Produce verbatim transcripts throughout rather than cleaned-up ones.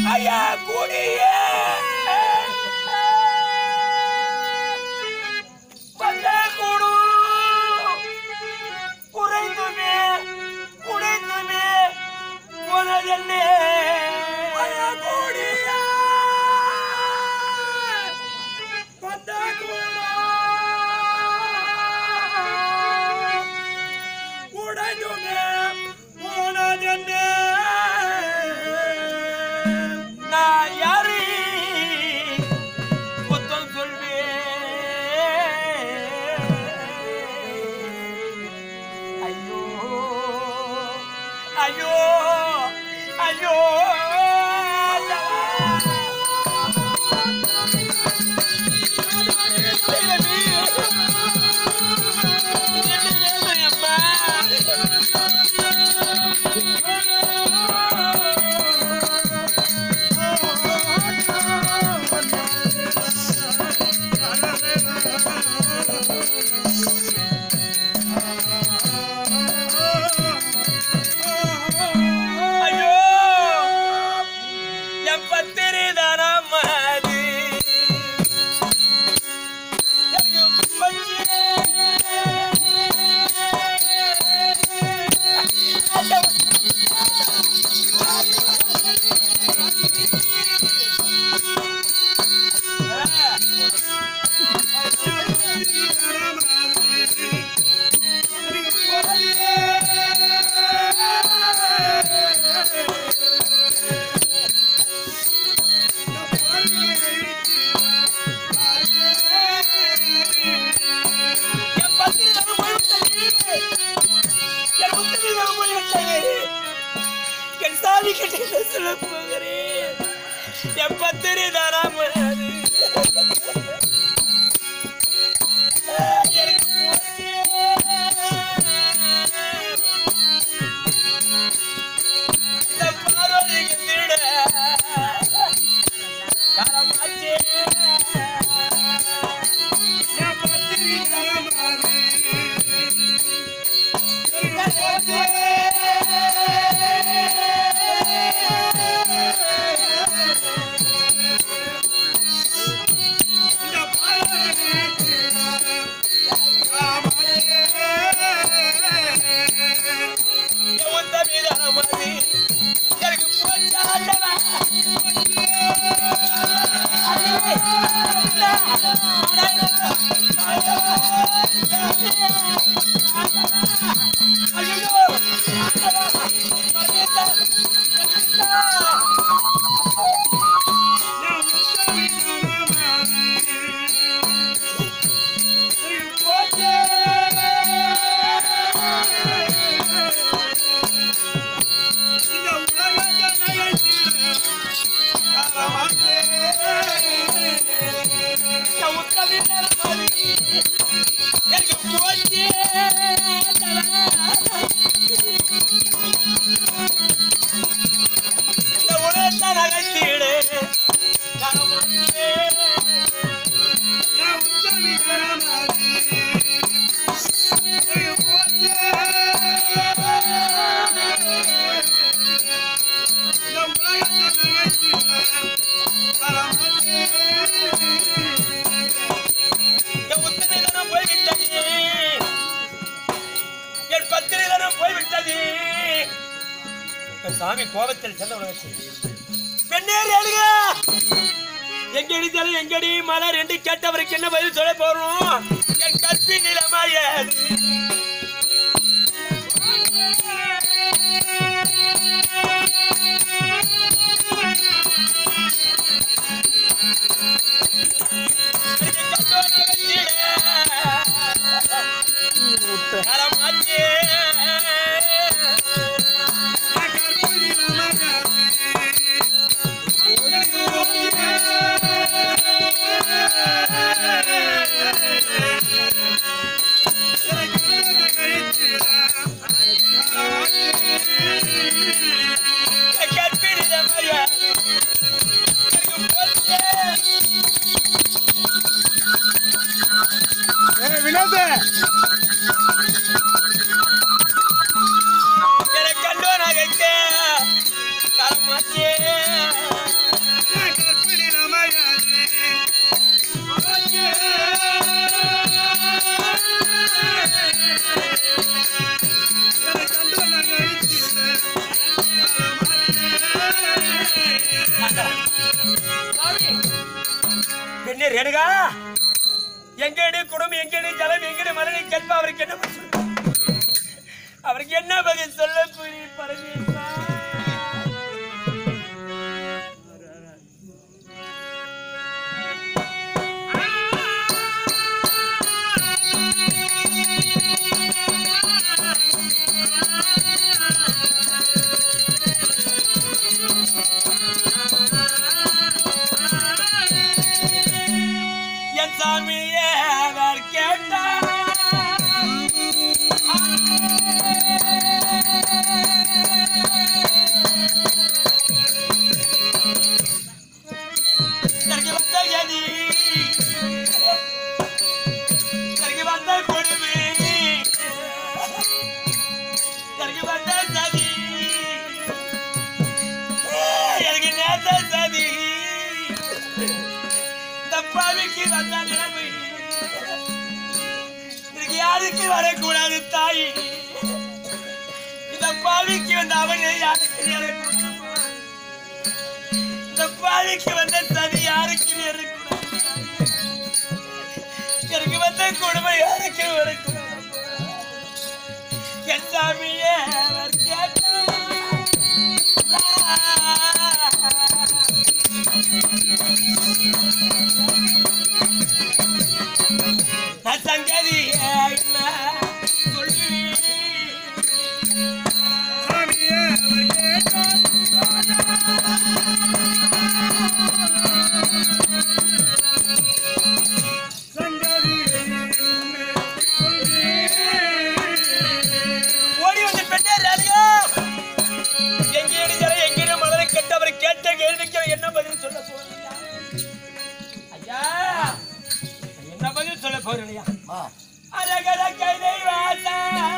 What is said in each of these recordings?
ஐயா கூடியே வந்த கூடு குறைந்துமே குறைந்துமே போனதென்னே ஐயா கூடியே வந்த கூடு குறைந்துமே போனதென்னே ஐயோ ஐயோ எப்பத்திரி தாராம சாமி கோபத்தில் செல்ல உலகத்தில் பெண்ணேறி அழுக எங்கடி தலை எங்கடி மலர் என்று கேட்டவருக்கு என்ன பதில் சொல்ல போறோம் என் கற்பி நிலமாய பெண்ணே ரேணுகா, எங்கடி குடும்பம், எங்கடி ஜலம், எங்கடி மலரை கேட்பா. அவருக்கு என்ன அவருக்கு என்ன பதில் சொல்ல புரிய பரமேஸ்வரா? என் சாமியே அவர் கேட்டா யாருக்கு வரக்கூடாது தாய், இந்த பாவிக்கு வந்த அவனே யாருக்கு, இந்த பாவிக்கு வந்த சதி யாருக்கு வரக்கூடாது, எனக்கு வந்த கொடுமை யாருக்கு வரக்கூடாது. என் சாமியே அவர் கேட்டா சங்கதி சொல்லி சாமியே அவர் கேட்டா சங்கதி ஓடி வந்து பெற்றார். எங்கே எங்கே மலரை கட்டு அவர் கேட்ட கேள்விக்கு என்ன பதில் சொல்ல போறீங்க ஐயா? என்ன பதில் சொல்ல போறீங்க? அரகர கைதை வாசா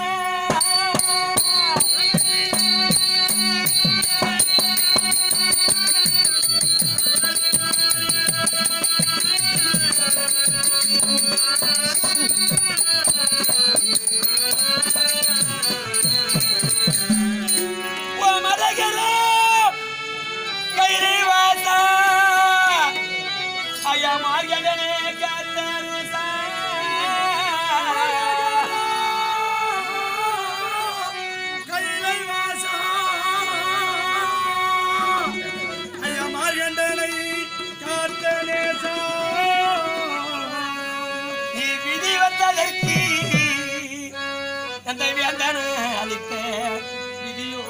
அளித்த விதியோ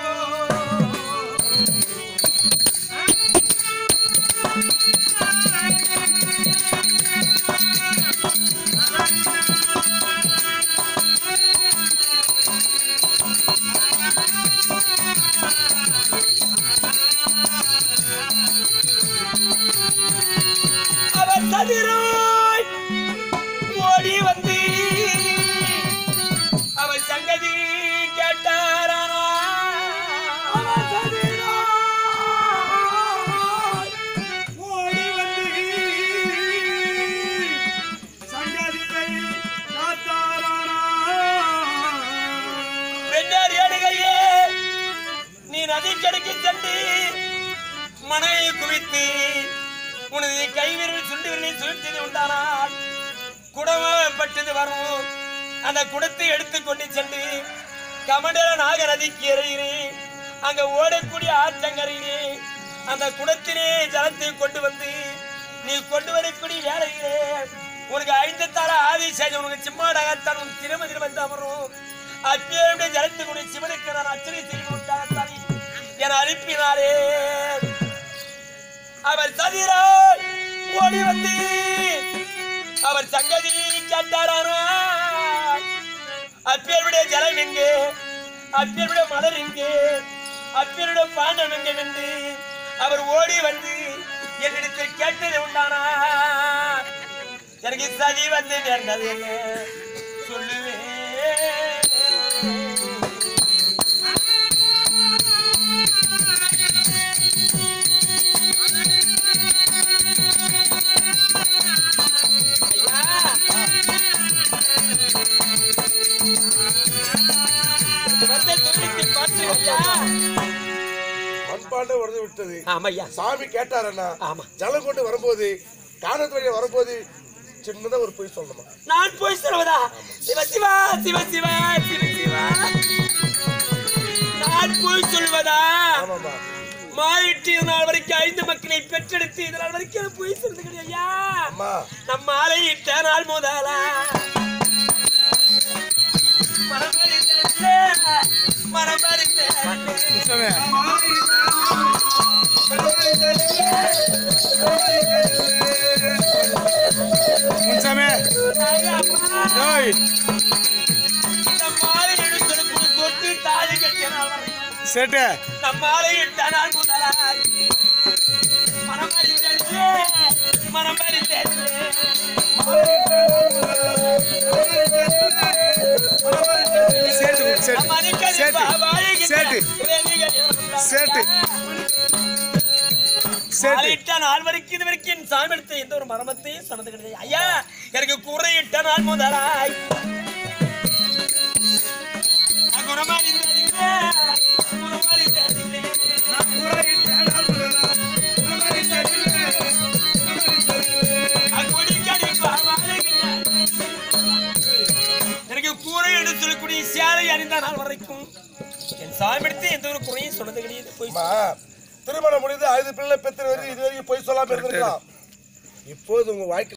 அவர் சதிராய் ஓடி வந்து அவர் சங்கதி கேட்டாரானா. ஓடி வந்து சங்கதியை காத்தாரானா. பெண்ணார் ஏடுகையே, நீ நதி கடைக்கு சென்று மனையை குவித்து உனது கைவிரல் சுண்டு விரலை சுழற்சி உண்டானால் குடப்பட்டது வரும். அந்த குடத்தை எடுத்துக் கொண்டு சென்று கமண்டல நாகநதிக்கு எறிகிறேன். அங்க ஓடக்கூடிய ஆற்றங்கரையிலே அந்த குடத்திலே ஜலத்தை கொண்டு வந்து நீ கொண்டு வரக்கூடிய வேலையிலே உனக்கு ஐந்து தார ஆதிசேஷம் உனக்கு சிம்மாடகத்தான் உன் திரும்ப திரும்ப வந்து அமரும். அப்பேருடைய ஜலத்தை கொண்டு சிவனுக்கு நான் அச்சனை செய்து உண்டாகத்தான் என அனுப்பினாரே. அவர் சதிராய் ஓடி வந்து அவர் சங்கதி கேட்டாரானா. அப்பேருடைய ஜலம் எங்கே, அப்பேருடைய மலர் எங்கே, அப்பேருடைய பாண்டம் எங்கே என்று அவர் ஓடி வந்து என்னிடத்தில் கேட்டது உண்டானா. எனக்கு சதி வந்து நேர்ந்தது என்ன சொல்லுவேன். பண்பாட்டை உடனே விட்டது. ஆமாய்யா. சாமி கேட்டாரண்ணா ஆமா. ஜலம் கொண்டு வரும்போது காணத்து வழியா வரும்போது சின்னதா ஒரு பொய் சொல்லணுமா? நான் போய் சொல்வதா? சிவ சிவா சிவ சிவா சிவ சிவா நான் போய் சொல்வதா? ஆமாமா. மாறிட்டு நாள் வரைக்கும் ஐந்து மக்களை பெற்றெடுத்து இதனால் வரைக்கும் போய் சொல்றது கிடையா. நம்ம ஆலையிட்ட நாள் முதலா சேட்டு நம்ம ஆலையிட்ட நாள் முதலாய் மனமறிந்தே மனமறிந்தே சேட்டு சேட்டு சேட்டு சேட்டு சேட்டு நாள் வரைக்கும் இது வரைக்கும் என் சாமி எடுத்த எந்த ஒரு மரமத்தையும் சொன்னது கிடையாது ஐயா. எனக்கு குறையிட்ட நாள் முதலாய் எனக்கு கூரை என்று சொல்லக்கூடிய சேலை அணிந்த நாள் வரைக்கும் என் சாமி எடுத்து எந்த ஒரு குறையும் சொன்னது கிடையாது. போய் திருமணம் முடிந்து ஐந்து பிள்ளை பெற்று இதுவரைக்கும் போய் சொல்லாம இருந்திருக்கலாம். இப்போது உங்க வாழ்க்கை